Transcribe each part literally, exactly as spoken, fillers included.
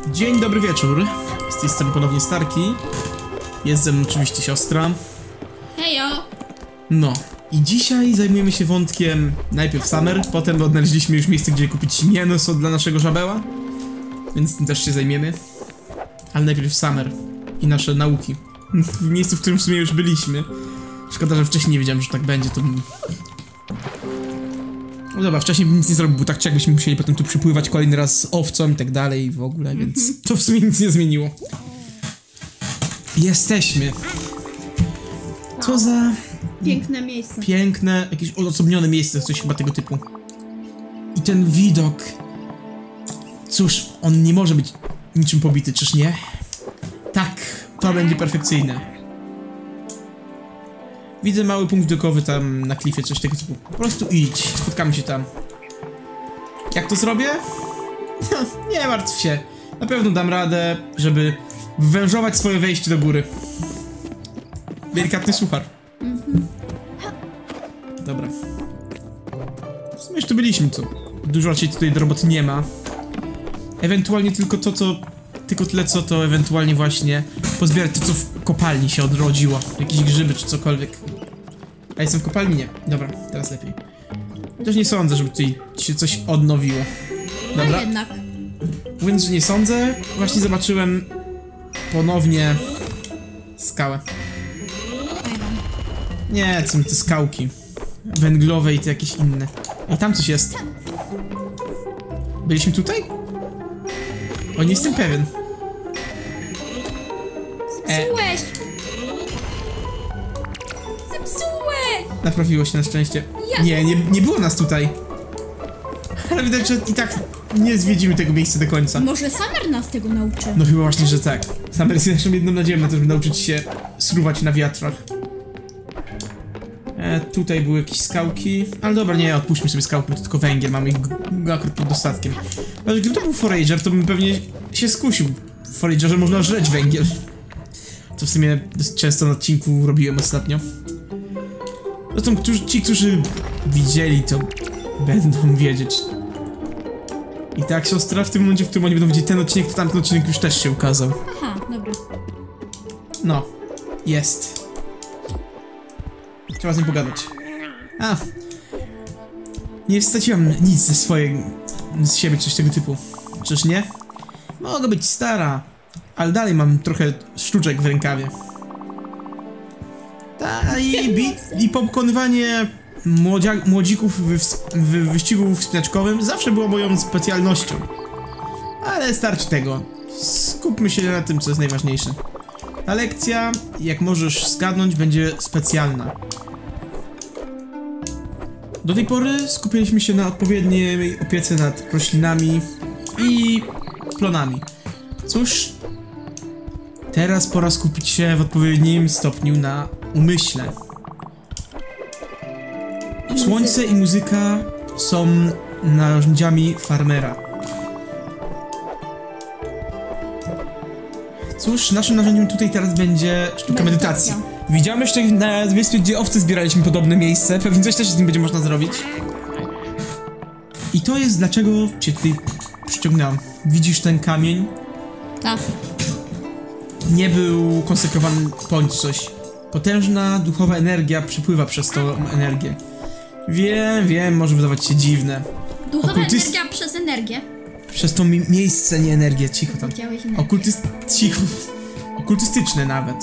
Dzień dobry wieczór. Z tej strony ponownie Starki. Jest ze mną oczywiście siostra. Hejo! No. I dzisiaj zajmujemy się wątkiem najpierw Summer, potem odnaleźliśmy już miejsce, gdzie kupić mięso dla naszego żabeła. Więc tym też się zajmiemy. Ale najpierw Summer i nasze nauki. W miejscu, w którym w sumie już byliśmy. Szkoda, że wcześniej nie wiedziałem, że tak będzie, to... No dobra, wcześniej bym nic nie zrobił, bo tak czy jakbyśmy musieli potem tu przypływać kolejny raz z owcą i tak dalej w ogóle, więc to w sumie nic nie zmieniło. Jesteśmy. Co za... Piękne miejsce. Piękne, jakieś odosobnione miejsce, coś chyba tego typu. I ten widok... Cóż, on nie może być niczym pobity, czyż nie? Tak, to będzie perfekcyjne. Widzę mały punkt widokowy tam na klifie, coś tego typu. Po prostu idź, spotkamy się tam. Jak to zrobię? No, nie martw się. Na pewno dam radę, żeby wężować swoje wejście do góry. Delikatny suchar. Mhm. Dobra. W sumie już tu byliśmy, co? Dużo raczej tutaj do roboty nie ma. Ewentualnie tylko to, co... Tylko tyle, co to ewentualnie właśnie pozbierać to, co w kopalni się odrodziło. Jakieś grzyby czy cokolwiek. A jestem w kopalni? Nie. Dobra, teraz lepiej. Chociaż nie sądzę, żeby tutaj się coś odnowiło. Dobra. A jednak. Mówiąc, że nie sądzę, właśnie zobaczyłem ponownie skałę. Nie, to są te skałki węglowe i te jakieś inne. I tam coś jest. Byliśmy tutaj? O, nie jestem pewien. Zepsułeś! Zepsułeś! Naprawiło się na szczęście. Ja- Nie, nie, nie było nas tutaj. Ale widać, że i tak nie zwiedzimy tego miejsca do końca. Może Summer nas tego nauczy. No chyba właśnie, że tak. Summer jest naszą jedną nadzieją na to, żeby nauczyć się sruwać na wiatrach. E, tutaj były jakieś skałki. Ale dobra, nie, odpuśćmy sobie skałki, bo to tylko węgiel, mamy ich akurat pod dostatkiem. Ale gdyby to był forager, to bym pewnie się skusił. W foragerze można żreć węgiel. Co w sumie dosyć często na odcinku robiłem ostatnio. Zresztą którzy, ci, którzy widzieli, to będą wiedzieć. I tak, siostra, w tym momencie, w którym oni będą widzieć ten odcinek, to tamten odcinek już też się ukazał. Aha, dobra. No, jest. Trzeba z nim pogadać. A. Nie straciłam nic ze swojej... z siebie, coś tego typu. Czyż nie? Mogę być stara, ale dalej mam trochę sztuczek w rękawie. Ta i, bi, i pokonywanie młodzia, młodzików w, w wyścigu wspinaczkowym zawsze było moją specjalnością. Ale starczy tego. Skupmy się na tym, co jest najważniejsze. Ta lekcja, jak możesz zgadnąć, będzie specjalna. Do tej pory skupiliśmy się na odpowiedniej opiece nad roślinami i plonami. Cóż, teraz pora skupić się w odpowiednim stopniu na umyśle. Słońce i muzyka są narzędziami farmera. Cóż, naszym narzędziem tutaj teraz będzie sztuka medytacji. Medytacja. Widziałem jeszcze na wyspie, gdzie owce zbieraliśmy podobne miejsce. Pewnie coś też z tym będzie można zrobić. I to jest dlaczego cię tutaj przyciągnąłem. Widzisz ten kamień? Tak. Nie był konsekrowany bądź coś. Potężna duchowa energia przepływa przez tą energię. Wiem, wiem, może wydawać się dziwne. Duchowa Okultyst- energia przez energię. Przez to mi miejsce, nie energię, cicho tam. Powiedziałeś energię. Okultyst... cicho. Okultystyczne nawet.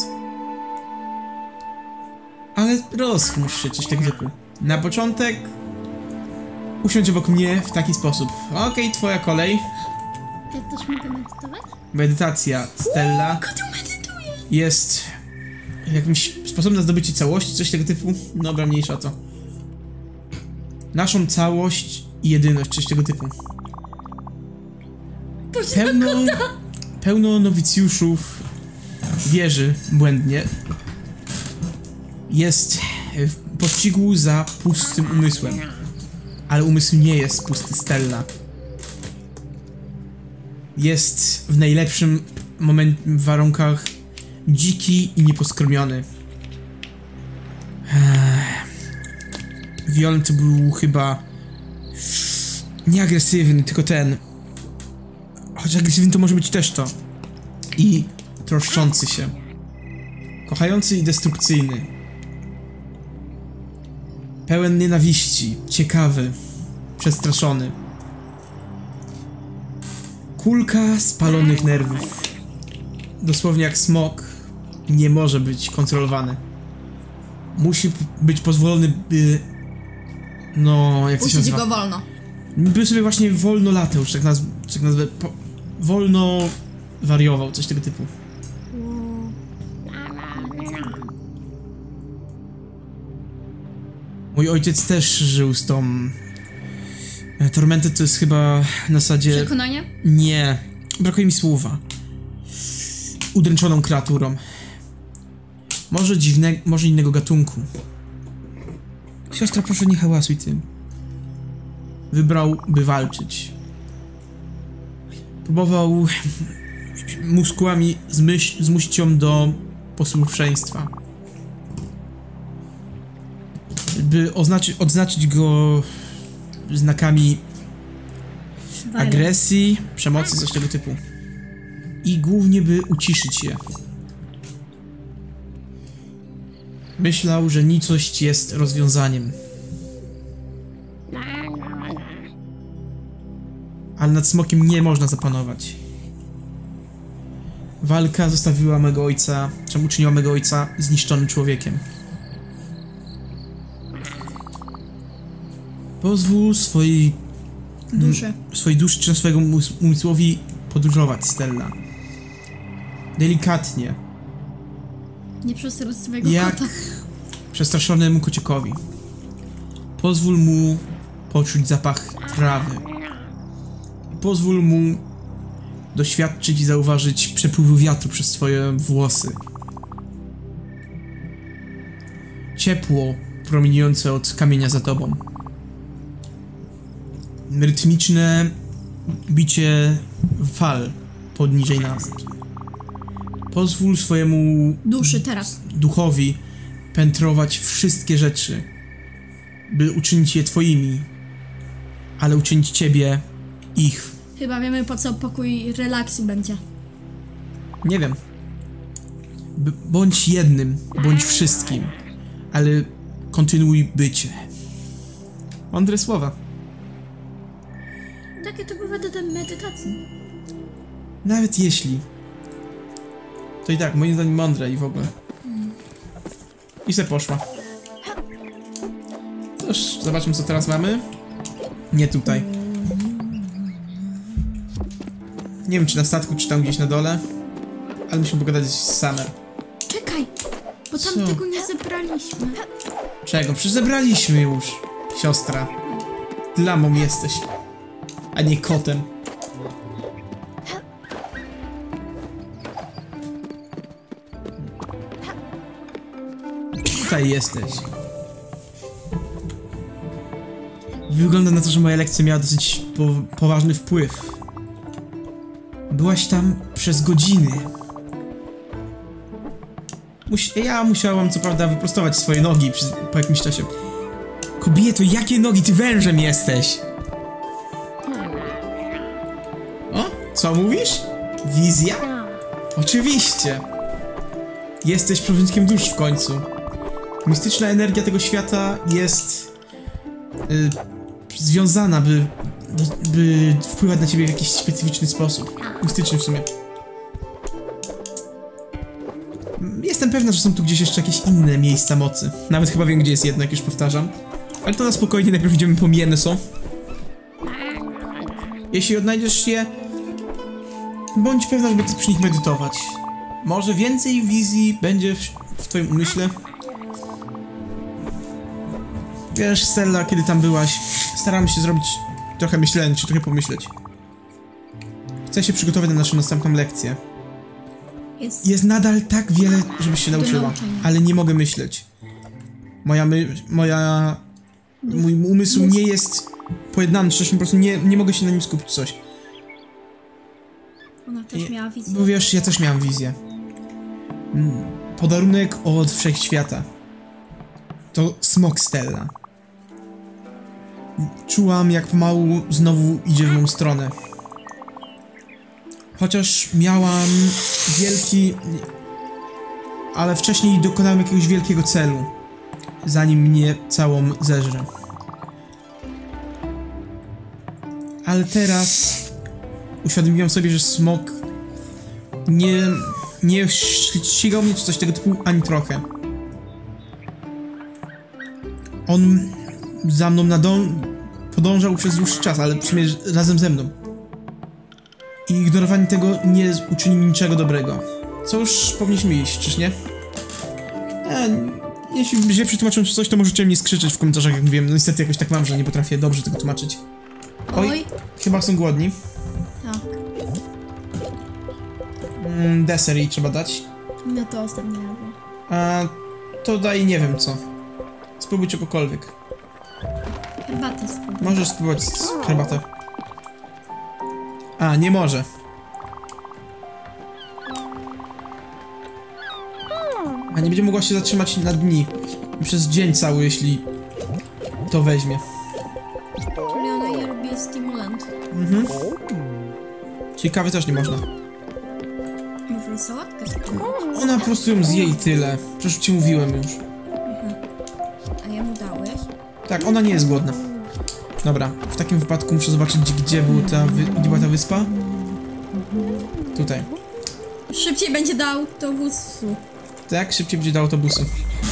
Ale rozchmurz się, coś tego typu. Na początek... usiądź obok mnie w taki sposób. Okej, okay, twoja kolej. Ja też mogę medytować? Medytacja, Stella. Kogo tu medytuję? Jest... jakimś sposobem na zdobycie całości, coś tego typu. Dobra, mniejsza o to. Naszą całość i jedyność, coś tego typu. Pełno... pełno nowicjuszów wierzy błędnie. Jest w pościgu za pustym umysłem. Ale umysł nie jest pusty, Stella. Jest w najlepszym moment, w warunkach dziki i nieposkromiony. Violent to był chyba nieagresywny, tylko ten... Choć agresywny to może być też to. I troszczący się. Kochający i destrukcyjny. Pełen nienawiści, ciekawy, przestraszony. Kulka spalonych nerwów. Dosłownie jak smok, nie może być kontrolowany. Musi być pozwolony, by... No, jak to się Puścić nazywa? go wolno. By sobie właśnie wolno latał, czy tak, nazw czy tak nazwę, po wolno wariował, coś tego typu. Mój ojciec też żył z tą... Tormented to jest chyba na zasadzie... Przekonanie? Nie, brakuje mi słowa. Udręczoną kreaturą. Może dziwne, może innego gatunku. Siostra, proszę nie hałasuj tym. Wybrał, by walczyć. Próbował muskułami zmyś, zmusić ją do posłuszeństwa. By oznaczy, odznaczyć go znakami agresji, przemocy, coś tego typu. I głównie, by uciszyć je. Myślał, że nicość jest rozwiązaniem. Ale nad smokiem nie można zapanować. Walka zostawiła mego ojca, czemu uczyniła mego ojca zniszczonym człowiekiem. Pozwól swojej Duszy. swojej duszy czy swojego umysłowi podróżować, Stella. Delikatnie. Nie przestraszyć swojego Jak kota. przestraszonemu kociokowi. Pozwól mu poczuć zapach trawy. Pozwól mu doświadczyć i zauważyć przepływu wiatru przez twoje włosy. Ciepło promieniujące od kamienia za tobą. Rytmiczne bicie fal poniżej nas. Pozwól swojemu Duszy teraz. duchowi pętrować wszystkie rzeczy, by uczynić je twoimi, ale uczynić ciebie ich. Chyba wiemy, po co pokój relaksu będzie. Nie wiem. B bądź jednym, bądź wszystkim, ale kontynuuj bycie. Mądre słowa. Takie to bywa do medytacji. Nawet jeśli. To i tak, moim zdaniem mądre i w ogóle. I se poszła. Cóż, zobaczmy, co teraz mamy. Nie tutaj. Nie wiem, czy na statku, czy tam gdzieś na dole. Ale musimy pogadać z Summer. Czekaj, bo tam Co? tego nie zebraliśmy. Czego? Przecież zebraliśmy już, siostra. Lamą jesteś, a nie kotem. Tutaj jesteś. Wygląda na to, że moja lekcja miała dosyć po poważny wpływ. Byłaś tam przez godziny. Mus ja musiałam co prawda wyprostować swoje nogi przy, po jakimś czasie. Kobieto, jakie nogi? Ty wężem jesteś! O? Co mówisz? Wizja? Oczywiście! Jesteś przewodnikiem dusz w końcu. Mistyczna energia tego świata jest... Y, związana, by... by wpływać na ciebie w jakiś specyficzny sposób. Mistyczny w sumie. Jestem pewna, że są tu gdzieś jeszcze jakieś inne miejsca mocy. Nawet chyba wiem, gdzie jest jedno, jak już powtarzam. Ale to na spokojnie, najpierw idziemy po mięso. Jeśli odnajdziesz je, bądź pewna, żeby przy nich medytować. Może więcej wizji będzie w, w twoim umyśle. Wiesz, Stella, kiedy tam byłaś, staramy się zrobić trochę myślenia, czy trochę pomyśleć. Chcę się przygotować na naszą następną lekcję. Jest. Jest nadal tak wiele, żebyś się Do nauczyła, nauczenia. ale nie mogę myśleć. Moja my... moja... mój umysł nie jest pojednany, czy po prostu nie, nie mogę się na nim skupić coś. Ona też Nie, miała wizję. Bo wiesz, ja też miałam wizję. Mm, Podarunek od wszechświata. To smok Stella. Czułam, jak pomału znowu idzie w moją stronę. Chociaż miałam wielki... Ale wcześniej dokonałem jakiegoś wielkiego celu, zanim mnie całą zeżre. Ale teraz uświadomiłem sobie, że smok nie, nie ścigał mnie czy coś tego typu ani trochę. On za mną nadążał, podążał przez dłuższy czas, ale w sumie razem ze mną. I ignorowanie tego nie uczyni mi niczego dobrego. Co już powinniśmy iść, czyż nie? A, jeśli źle przetłumaczę coś, to możecie mnie skrzyczeć w komentarzach, jak mówiłem. No niestety jakoś tak mam, że nie potrafię dobrze tego tłumaczyć. Oj, Oj. chyba są głodni. Tak. Mm, deser jej trzeba dać. No to ostatnio jadło. A to daj nie wiem co. Spróbuj czegokolwiek. Herbatę spróbuj. Możesz spróbować z herbatę. A, nie może. A nie będzie mogła się zatrzymać na dni. Przez dzień cały, jeśli to weźmie. Czyli ona je lubi stymulant. Mhm. Ciekawe też nie można. Może sałatkę spróbować. Ona po prostu ją zje i tyle. Przecież ci mówiłem już. A jemu dałeś? Tak, ona nie jest głodna. Dobra, w takim wypadku muszę zobaczyć, gdzie, był ta wy gdzie była ta wyspa. Tutaj. Szybciej będzie do autobusu. Tak, szybciej będzie do autobusu.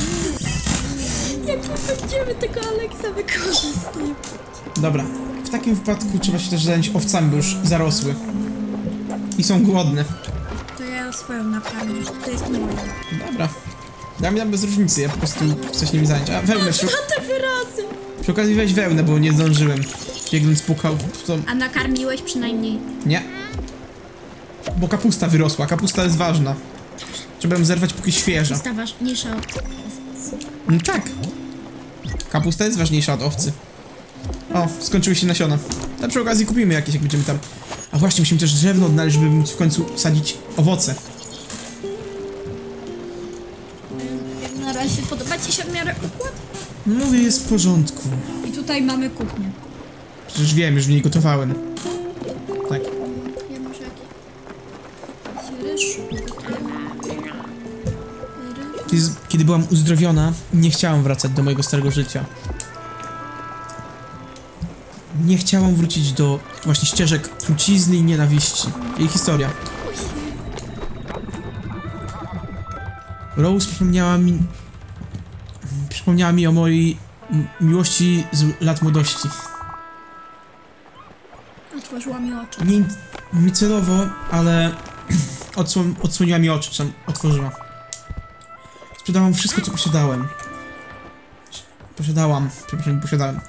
Jak będziemy tego Aleksa wykorzystać? Dobra, w takim wypadku trzeba się też zająć owcami, bo już zarosły. I są głodne. To ja swoją nakarmię. To jest moje. Dobra. Dla mnie bez różnicy, ja po prostu chcę się nimi zająć. A wełnę przy, A te wyrazy! przy okazji weź wełnę, bo nie zdążyłem. Biegnąc pukał w to... A nakarmiłeś przynajmniej? Nie. Bo kapusta wyrosła, kapusta jest ważna. Trzeba ją zerwać póki świeża. Jest ta ważniejsza od... No tak. Kapusta jest ważniejsza od owcy. O, skończyły się nasiona. A przy okazji kupimy jakieś, jak będziemy tam... A właśnie, musimy też drewno odnaleźć, żeby móc w końcu sadzić owoce. Jak na razie podoba ci się w miarę układ? Mówię, jest w porządku. I tutaj mamy kuchnię. Przecież wiem, już w niej gotowałem. Tak. Ja może jakiś ryż ugotujemy. Kiedy, kiedy byłam uzdrowiona, nie chciałam wracać do mojego starego życia. Nie chciałam wrócić do właśnie ścieżek trucizny i nienawiści. Jej historia. Rose przypomniała mi... Przypomniała mi o mojej m- miłości z lat młodości. Otworzyła mi oczy. Nie, nie celowo, ale odsłon, odsłoniła mi oczy, czy otworzyła. Sprzedałam wszystko, co posiadałem. Posiadałam, przepraszam, nie posiadałem.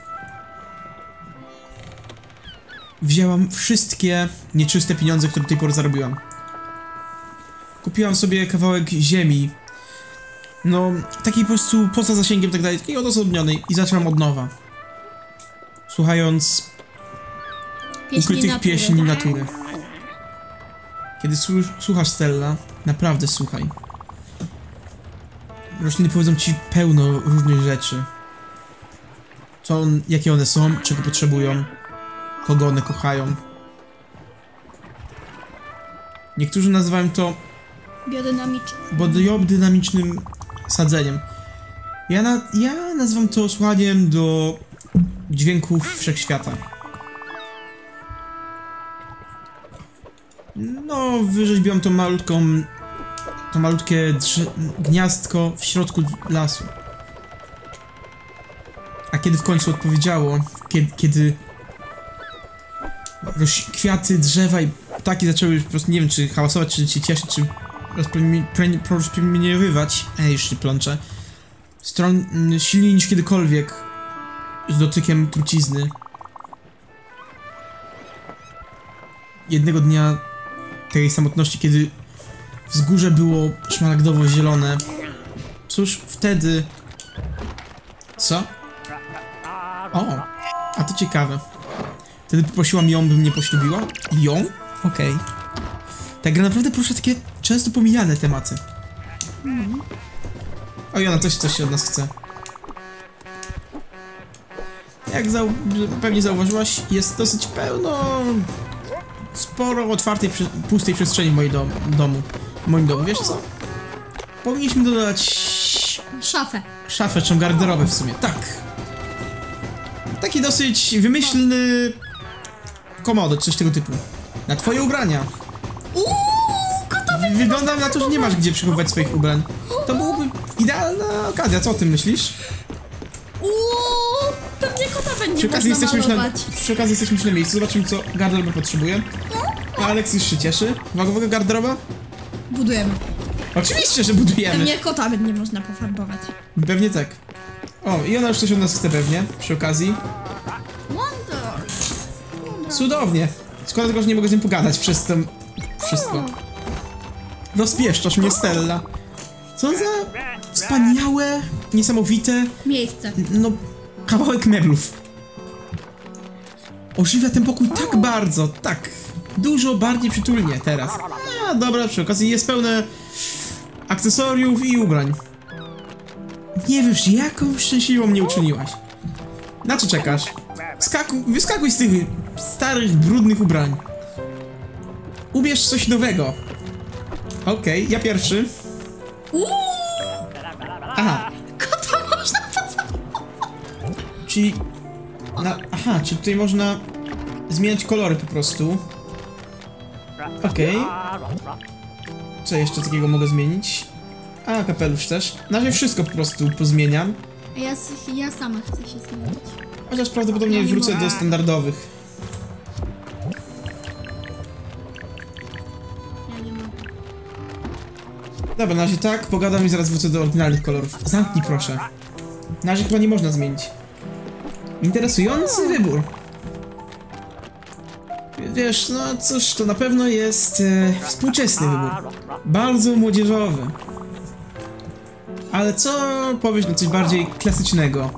Wzięłam wszystkie nieczyste pieniądze, które do tej pory zarobiłam. Kupiłam sobie kawałek ziemi. No, takiej po prostu poza zasięgiem, tak dalej, takiej odosobnionej i zaczęłam od nowa. Słuchając Pieśni ukrytych natury. pieśni natury. Kiedy słu- słuchasz, Stella, naprawdę słuchaj. Rośliny powiedzą ci pełno różnych rzeczy. Co on, jakie one są, czego potrzebują, kogo one kochają. Niektórzy nazywają to Biodynamiczny. biodynamicznym sadzeniem. Ja, na, ja nazywam to słuchaniem do dźwięków wszechświata. No, wyrzeźbiłam to malutką, to malutkie drze- gniazdko w środku lasu. A kiedy w końcu odpowiedziało, kiedy, kiedy roś- kwiaty, drzewa i ptaki zaczęły po prostu, nie wiem, czy hałasować, czy się cieszyć, czy rozpromieniowywać, ej, już się plączę, stron m, silniej niż kiedykolwiek, z dotykiem trucizny. Jednego dnia tej samotności, kiedy wzgórze było szmaragdowo-zielone, cóż, wtedy... Co? O, a to ciekawe. Wtedy poprosiłam ją, by mnie poślubiła? Ją? Okej. Okay. Ta gra naprawdę porusza takie często pomijane tematy. Mm. Oj, ona też coś od nas chce. Jak zau pewnie zauważyłaś, jest dosyć pełno sporo otwartej, przy, pustej przestrzeni w moim dom, domu. W moim domu, wiesz co? Powinniśmy dodać Szafę. szafę, czy garderobę w sumie, tak. Taki dosyć wymyślny komodot, coś tego typu. Na twoje ubrania. Uuu, gotowy. Wygląda na to, że nie masz gdzie przechowywać swoich ubrań. To byłoby idealna okazja, co o tym myślisz? Uuu, pewnie kota będzie Przy okazji, można jesteśmy już na, malować. przy okazji jesteśmy już na miejscu, zobaczymy co garderoba potrzebuje. A Alex już się cieszy. Uwaga, uwaga, garderoba? Budujemy. Oczywiście, że budujemy. Pewnie kota będzie można pofarbować. Pewnie tak. O, i ona już coś od nas chce pewnie, przy okazji. Wonder. Cudownie. Szkoda tylko, że nie mogę z nim pogadać przez to wszystko. Rozpieszczasz mnie, Stella. Co za wspaniałe, niesamowite, Miejsce. no, kawałek meblów. Ożywia ten pokój tak bardzo, tak. Dużo bardziej przytulnie teraz. A, dobra, przy okazji jest pełne akcesoriów i ubrań. Nie wiesz, jaką szczęśliwą mnie uczyniłaś. Na co czekasz? Skakuj, wyskakuj z tych starych, brudnych ubrań. Ubierz coś nowego. Okej, okay, ja pierwszy. Uuu, Aha, kota można pofarbować. czyli... Na, aha, czyli tutaj można zmieniać kolory po prostu. Okej. Okay. Co jeszcze takiego mogę zmienić? A, kapelusz też. Na razie wszystko po prostu pozmieniam. A ja, s- ja sama chcę się zmienić. Chociaż prawdopodobnie Ja nie wrócę mogę. do standardowych. Ja nie mogę. Dobra, na razie tak, pogadam i zaraz wrócę do oryginalnych kolorów. Zamknij proszę. Na razie chyba nie można zmienić. Interesujący wybór. Wiesz, no cóż, to na pewno jest e, współczesny wybór. Bardzo młodzieżowy. Ale co powiesz na coś bardziej klasycznego?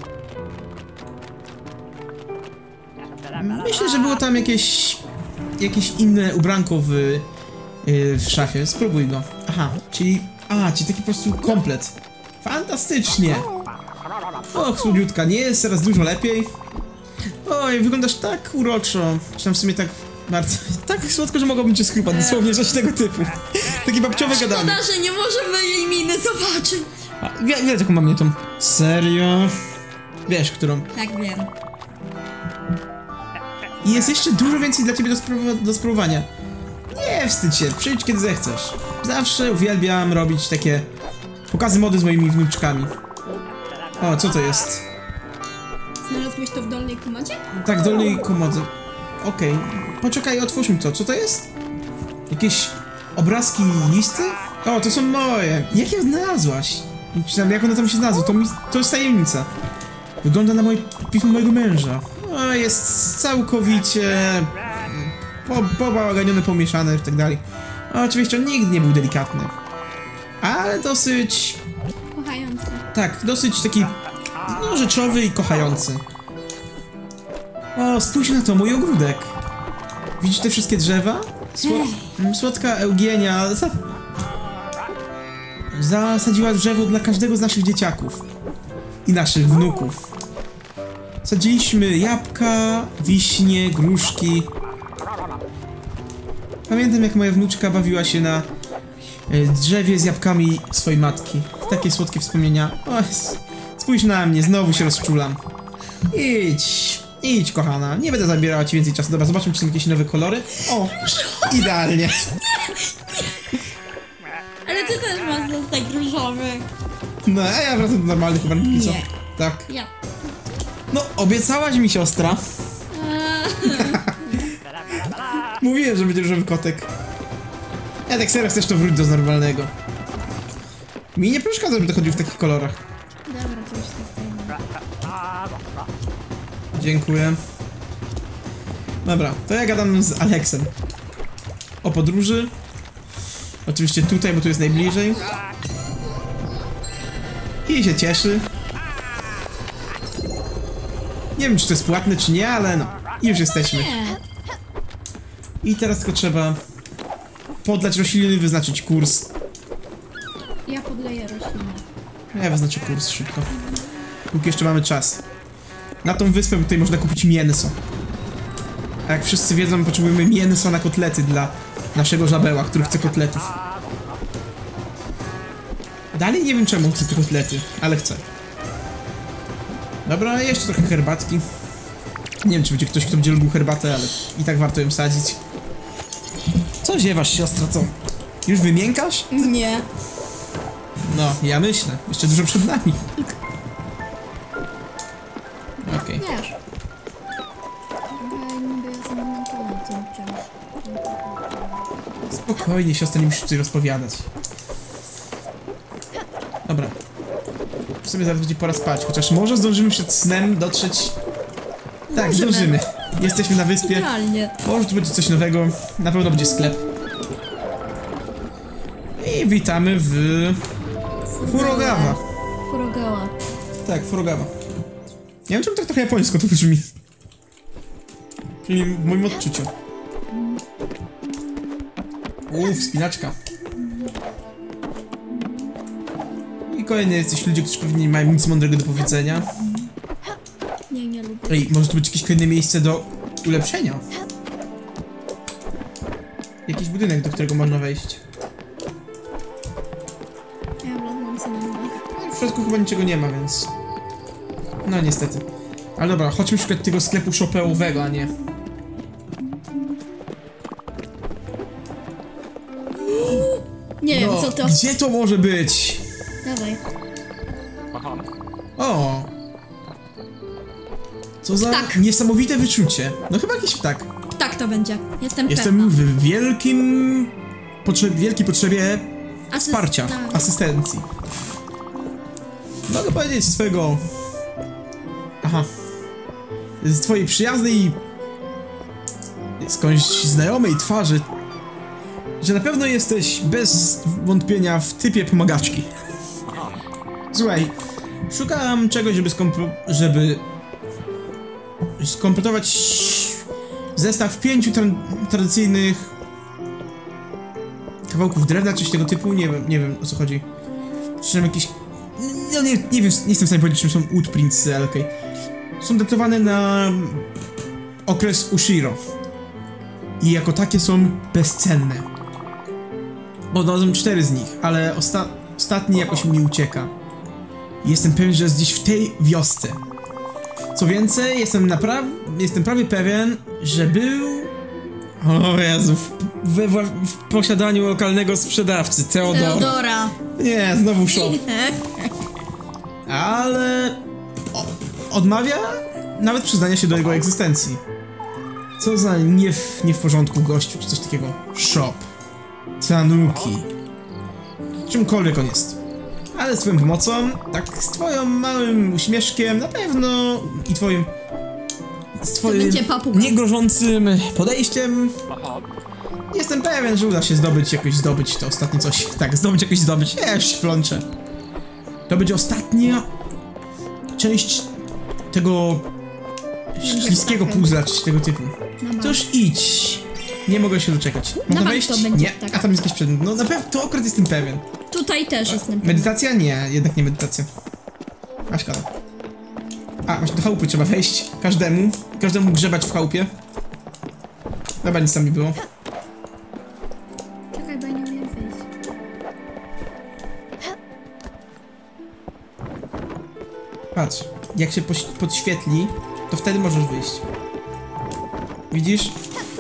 Myślę, że było tam jakieś... jakieś inne ubranko w, yy, w szafie. Spróbuj go. Aha, czyli... A, czyli taki po prostu komplet. Fantastycznie! Och, słodziutka, nie jest teraz dużo lepiej. Oj, wyglądasz tak uroczo. Czy tam w sumie tak bardzo... Tak słodko, że mogłabym cię schrupać, dosłownie coś tego typu. Takie babciowe gadanie. Szkoda, że nie możemy jej miny zobaczyć. A, wie, wiesz jaką mam mnie tą? Serio? Wiesz, którą? Tak wiem. I jest jeszcze dużo więcej dla ciebie do, spróbowa- do spróbowania. Nie wstydź się, przyjdź kiedy zechcesz. Zawsze uwielbiam robić takie pokazy mody z moimi wnuczkami. O, co to jest? Znalazłeś to w dolnej komodzie? Tak, w dolnej komodze. Okej, poczekaj, otwórzmy to. Co to jest? Jakieś obrazki i listy? O, to są moje. Jak je znalazłaś? Czy tam, jak one tam się znalazły? To, mi, to jest tajemnica. Wygląda na moje pismo mojego męża. O, jest całkowicie... Po, pobałaganione, pomieszane i tak dalej. Oczywiście on nigdy nie był delikatny. Ale dosyć... Kochający. Tak, dosyć taki... No, rzeczowy i kochający. O, spójrz na to, mój ogródek. Widzisz te wszystkie drzewa? Sło mm, słodka Eugenia za zasadziła drzewo dla każdego z naszych dzieciaków. I naszych wnuków. Sadziliśmy jabłka, wiśnie, gruszki. Pamiętam, jak moja wnuczka bawiła się na y, drzewie z jabłkami swojej matki. Takie słodkie wspomnienia. O, spójrz na mnie, znowu się rozczulam. Idź, idź kochana, nie będę zabierała ci więcej czasu. Dobra, zobaczmy, czy są jakieś nowe kolory. O, idealnie. Ale ty też masz zostać różowy. No, a ja wracam do normalnych ubrań, póki co. Nie. Tak. Ja. No, obiecałaś mi, siostra. Mówiłem, że będzie różowy kotek. Ja tak serio chcesz, to wróć do normalnego. Mi nie przeszkadza, żeby to chodził w takich kolorach. Dobra, to już zostajemy. Dziękuję. Dobra, to ja gadam z Aleksem o podróży. Oczywiście tutaj, bo tu jest najbliżej. I się cieszy. Nie wiem, czy to jest płatne, czy nie, ale no. I już jesteśmy. Nie. I teraz tylko trzeba podlać rośliny, wyznaczyć kurs. Ja podleję roślinę. Ja wyznaczę kurs szybko. Póki jeszcze mamy czas. Na tą wyspę tutaj można kupić mięso. A jak wszyscy wiedzą, potrzebujemy mięsa na kotlety dla naszego żabeła, który chce kotletów. Dalej nie wiem czemu chcę te kotlety, ale chcę. Dobra, jeszcze trochę herbatki. Nie wiem, czy będzie ktoś, kto będzie lubił herbatę, ale i tak warto ją sadzić. Co ziewasz, siostra, co? Już wymiękasz? Nie. No, ja myślę. Jeszcze dużo przed nami. Okej. Okay. Wiesz. Trochę niby jestem zmęczona tym czymś. Spokojnie, siostra, nie musisz coś rozpowiadać. Dobra. W sumie zaraz będzie pora spać, chociaż może zdążymy przed snem dotrzeć... Tak, Zdążymy. zdążymy. Jesteśmy na wyspie. Idealnie. Może tu będzie coś nowego. Na pewno będzie sklep. I witamy w... Furogawa. Furogawa. Tak, Furogawa. Nie wiem, czemu tak trochę japońsko to brzmi. Czyli w moim odczuciu. Uuu, wspinaczka. I kolejny jesteś ludzie, którzy pewnie nie mają nic mądrego do powiedzenia. Nie, nie lubię. Ej, może to być jakieś kolejne miejsce do ulepszenia? Jakiś budynek, do którego można wejść. Ja wlazłam sobie na dach. No, w środku chyba niczego nie ma, więc... No niestety. Ale dobra, chodźmy szukać tego sklepu shopperowego, a nie... Nie wiem, No, co to. gdzie to może być? Dawaj. O! Co za Ptak. niesamowite wyczucie. No chyba jakiś ptak. Tak to będzie. Jestem Jestem pewna. w wielkim... Potrze wielkiej potrzebie Asyst- wsparcia, tak. asystencji. Mogę powiedzieć z twojego... Aha. Z twojej przyjaznej... skądś znajomej twarzy, że na pewno jesteś bez wątpienia w typie pomagaczki. Słuchaj, szukam czegoś, żeby skompro... żeby... skompletować zestaw pięciu tra tradycyjnych kawałków drewna, coś tego typu, nie wiem, nie wiem o co chodzi. Czy tam jakieś... No nie, nie wiem, nie jestem w stanie powiedzieć, czym są woodprints, ale okej. Okay. Są datowane na okres Ushiro. I jako takie są bezcenne. Bo znalazłem cztery z nich, ale osta ostatni jakoś mi ucieka. Jestem pewien, że jest gdzieś w tej wiosce. Co więcej, jestem naprawdę, jestem prawie pewien, że był... O Jezu, w, we, w posiadaniu lokalnego sprzedawcy, Teodora. Teodora. Nie, znowu shop. Ale... O, odmawia nawet przyznania się do jego egzystencji. Co za nie w, nie w porządku gościu, czy coś takiego. Shop. Tanuki. Czymkolwiek on jest. Ale z twoją pomocą, tak z twoim małym uśmieszkiem, na pewno i twoim... z twoim niegrożącym podejściem... Jestem pewien, że uda się zdobyć jakoś zdobyć to ostatnie coś. Tak, zdobyć jakoś zdobyć. Ja już plączę. To będzie ostatnia część tego śliskiego puzzla, czy tego typu. To już idź. Nie mogę się doczekać. Można wejść? To będzie, nie. tak. A tam jest jakiś przedmiot. No na pewno, to akurat jestem pewien. Tutaj też jestem pewna. Medytacja? Nie, jednak nie medytacja. A szkoda. A, właśnie do chałupy trzeba wejść. Każdemu. Każdemu grzebać w chałupie. Dobra, nic tam nie było. Czekaj, bo ja nie umiem wyjść. Patrz, jak się podświetli, to wtedy możesz wyjść. Widzisz?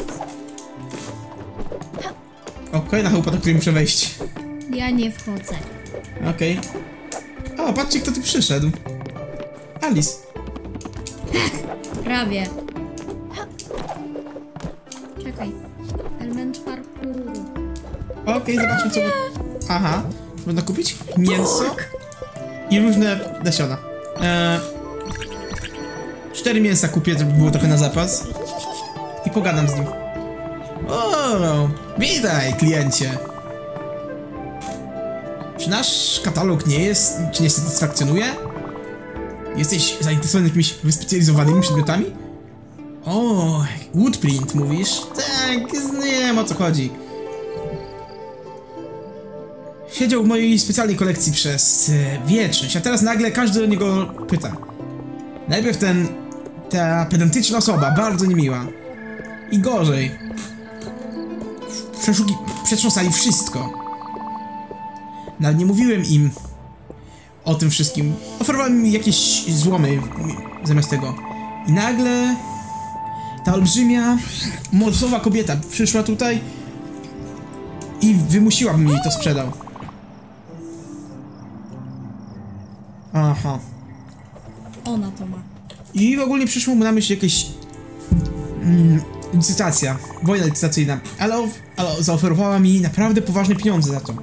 O, kolejna chałupa, do której muszę wejść. Ja nie wchodzę. Okej. Okay. O, patrzcie, kto tu przyszedł. Alice. Prawie. Czekaj. Element parkouru. Okej, okay, zobaczmy co... Aha. Można kupić mięso i różne nasiona. Eee, cztery mięsa kupię, żeby było trochę na zapas. I pogadam z nim. O, witaj, kliencie. Czy nasz katalog nie jest, czy nie satysfakcjonuje? Jesteś zainteresowany jakimiś wyspecjalizowanymi przedmiotami? O, woodprint mówisz? Tak, nie wiem o co chodzi. Siedział w mojej specjalnej kolekcji przez e, wieczność, a teraz nagle każdy o niego pyta. Najpierw ten... ta pedantyczna osoba, bardzo niemiła. I gorzej. Przeszuki... Przetrząsali wszystko. Nawet nie mówiłem im o tym wszystkim. Oferowałem mi jakieś złomy zamiast tego. I nagle ta olbrzymia, morsowa kobieta przyszła tutaj i wymusiła, bym jej to sprzedał. Aha. Ona to ma. I ogólnie przyszło mu na myśl jakieś mm, licytacja, wojna licytacyjna, ale, ale zaoferowała mi naprawdę poważne pieniądze za to.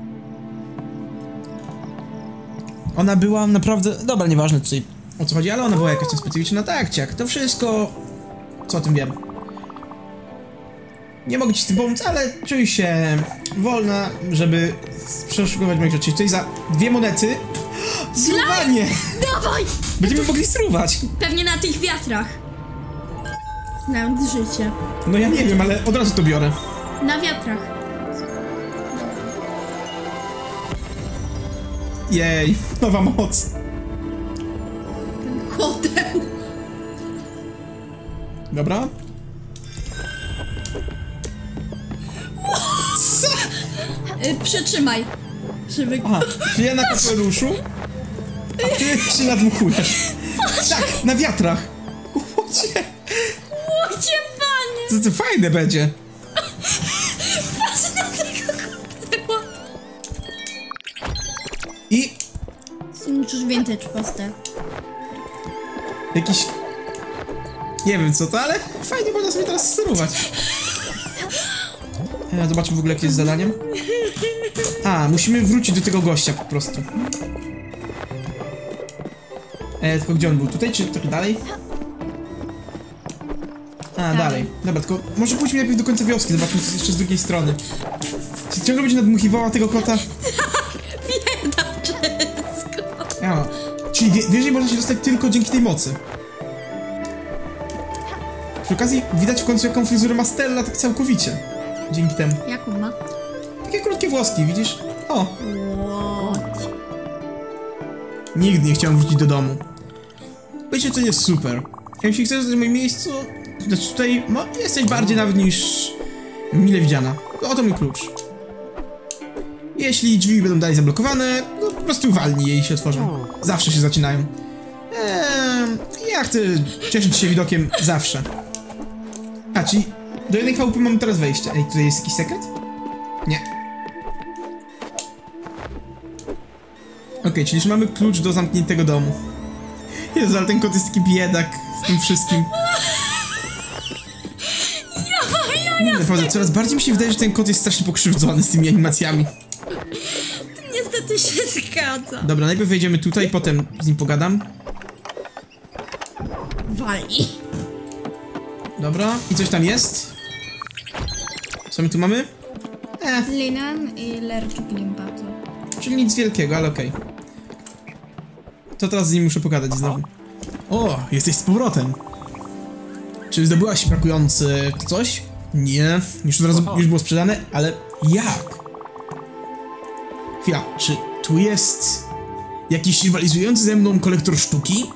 Ona była naprawdę... Dobra, nieważne tutaj o co chodzi, ale ona była jakaś tam specyficzna. Tak, ciak, to wszystko... Co o tym wiem. Nie mogę ci z tym pomóc, ale czuj się wolna, żeby przeszukiwać moich rzeczy. Tutaj za dwie monety... Zruwanie! Dawaj! Będziemy mogli struwać. Pewnie na tych wiatrach. Nawet życie. No ja nie wiem, ale od razu to biorę. Na wiatrach. Jej, nowa moc. Koteł. Dobra. Co? Y, przytrzymaj. Żeby... Aha, czyli ja na kapeluszu, a ty się nadmuchujesz. Tak, na wiatrach. Łocie. Łocie, panie! To, to fajne będzie. Patrz na tego koteła. I Już vintage poster. jakiś... Nie wiem co to, ale fajnie można sobie teraz sterować. E, zobaczmy w ogóle jakie jest zadaniem. A, musimy wrócić do tego gościa po prostu. E, tylko gdzie on był? Tutaj czy trochę dalej? A, Dalej. dalej. Dobra, tylko może pójdźmy najpierw do końca wioski, zobaczmy co jest jeszcze z drugiej strony. Czy ciągle będzie nadmuchiwała tego kota? Bieda wszystko. Ja. Czyli wie, wyżej można się dostać tylko dzięki tej mocy. Przy okazji widać w końcu jaką fryzurę ma Stella tak całkowicie. Dzięki temu. Jak on ma? Takie krótkie włoski, widzisz? O! Łocie. Nigdy nie chciałem wrócić do domu. Wiecie, to jest super. Jeśli chcesz zostać w moim miejscu, znaczy tutaj no, jesteś bardziej nawet niż mile widziana. Oto mój klucz. Jeśli drzwi będą dalej zablokowane, no po prostu walnij je i się otworzą. Zawsze się zaczynają. Eee, ja chcę cieszyć się widokiem zawsze. A, czyli do jednej chałupy mamy teraz wejście. Ej, tutaj jest jakiś sekret? Nie. Okej, okay, czyli już mamy klucz do zamkniętego domu. Jezu, ale ten kot jest taki biedak z tym wszystkim. Naprawdę, coraz bardziej mi się wydaje, że ten kot jest strasznie pokrzywdzony z tymi animacjami. Niestety się zgadza. Dobra, najpierw wejdziemy tutaj, potem z nim pogadam. Wali. Dobra, i coś tam jest? Co my tu mamy? E, Linen i lerczuk limpato. czyli nic wielkiego, ale okej. Okay. To teraz z nim muszę pogadać znowu. O, jesteś z powrotem. Czy zdobyłaś brakujący coś? Nie, już od razu już było sprzedane, ale jak? Chwila, czy tu jest jakiś rywalizujący ze mną kolektor sztuki?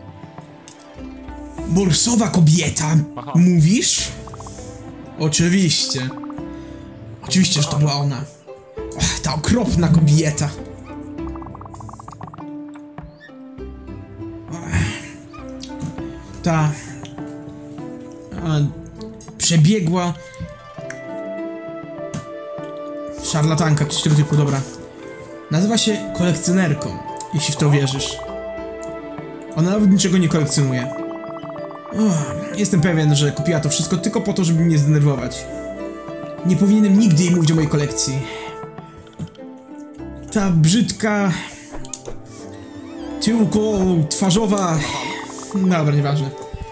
Morsowa kobieta, mówisz? Oczywiście. Oczywiście, że to była ona. Ach, ta okropna kobieta. Ta... A, przebiegła... Szarlatanka, czy tego typu, dobra. Nazywa się kolekcjonerką, jeśli w to wierzysz. Ona nawet niczego nie kolekcjonuje. Uff, jestem pewien, że kupiła to wszystko tylko po to, żeby mnie zdenerwować. Nie powinienem nigdy jej mówić o mojej kolekcji. Ta brzydka... Tyłko twarzowa... Dobra, nieważne.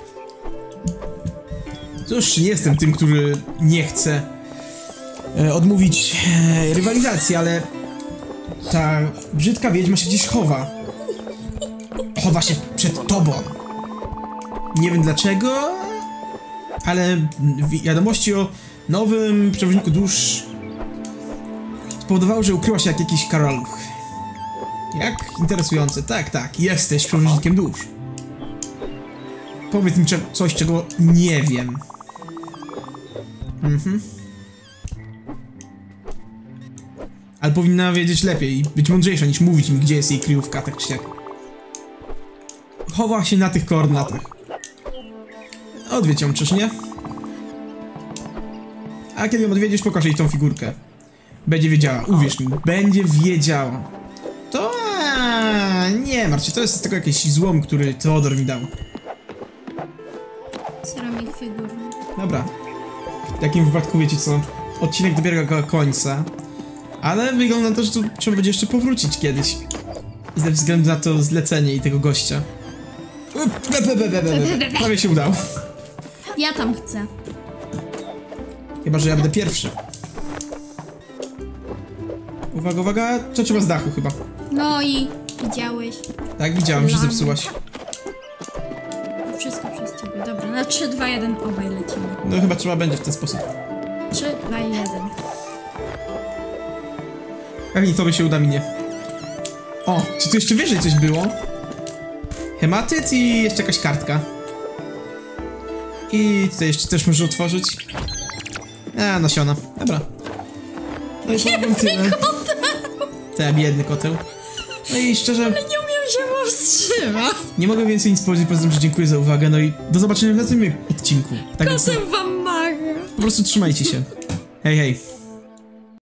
Cóż, nie jestem tym, który nie chce e, odmówić e, rywalizacji, ale... Ta brzydka wiedźma się gdzieś chowa. Chowa się przed tobą. Nie wiem dlaczego, ale wiadomości o nowym przewodniku dusz spowodowały, że ukryła się jak jakiś karaluch. Jak interesujące. Tak, tak, jesteś przewodnikiem dusz. Powiedz mi coś, czego nie wiem. Mhm. Ale powinna wiedzieć lepiej, być mądrzejsza niż mówić mi, gdzie jest jej kryjówka, tak czy siak. Chowa się na tych koordynatach. Odwiedź ją, czyż nie? A kiedy ją odwiedzisz, pokaż jej tą figurkę. Będzie wiedziała, uwierz mi, będzie wiedziała. To a, nie martw się, to jest tylko jakiś złom, który Teodor mi dał. Ceramik figurny. Dobra. W takim wypadku wiecie co? Odcinek dobiega końca. Ale wygląda na to, że tu trzeba będzie jeszcze powrócić kiedyś. Ze względu na to zlecenie i tego gościa. Prawie się udało. Ja tam chcę. Chyba, że ja będę pierwszy. Uwaga, uwaga, to trzeba z dachu chyba. No i widziałeś. Tak, widziałem, że Lamy. zepsułaś. Wszystko przez ciebie. Dobra, na trzy, dwa, jeden obaj lecimy. No chyba trzeba będzie w ten sposób. trzy, dwa, jeden. Pewnie to by się uda mi nie. O, czy tu jeszcze wyżej coś było? Hematyt i jeszcze jakaś kartka. I tutaj jeszcze też może otworzyć. A, nasiona. Dobra. No i powiem tyle. Te biedny koteł. No i szczerze, Nie umiem się powstrzymać. nie mogę więcej nic powiedzieć, poza tym, że dziękuję za uwagę, no i do zobaczenia w następnym odcinku. Tak więc, Kotem wam maga. po prostu trzymajcie się. Hej, hej.